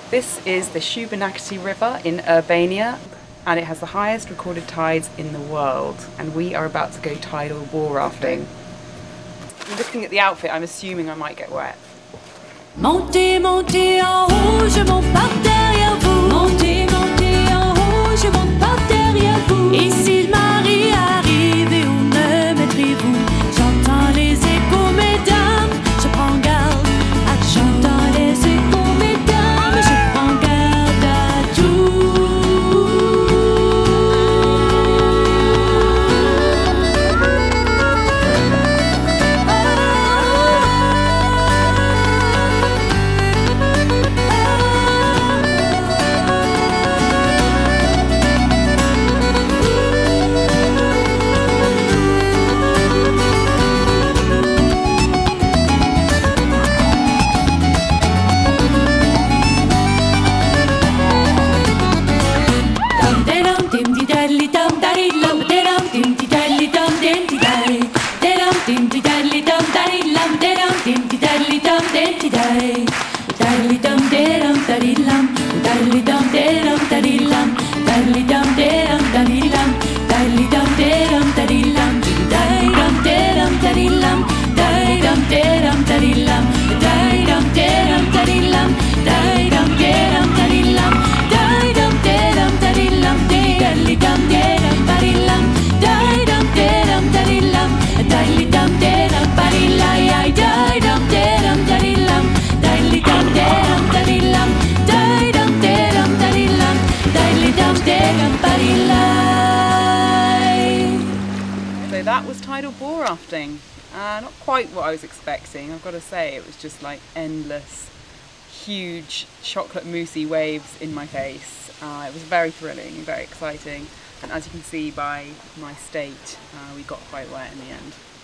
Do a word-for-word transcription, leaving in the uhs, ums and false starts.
This is the Shubenacadie River in Urbania, and it has the highest recorded tides in the world, and we are about to go tidal ball rafting. Looking at the outfit, I'm assuming I might get wet. Montez, montez en haut, je monte par derrière vous. Montez, montez en haut, je monte par derrière vous. Et si le mari arrive et où me mettrez-vous? J'entends les échos, mesdames, je prends garde. J'entends les échos, mesdames, je prends garde à tout. So that was tidal ball rafting. Uh, not quite what I was expecting, I've got to say. It was just like endless, huge chocolate moussey waves in my face. Uh, it was very thrilling, very exciting, and as you can see by my state, uh, we got quite wet in the end.